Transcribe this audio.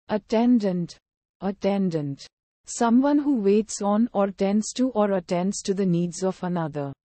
Attendant. Attendant. Someone who waits on or tends to the needs of another.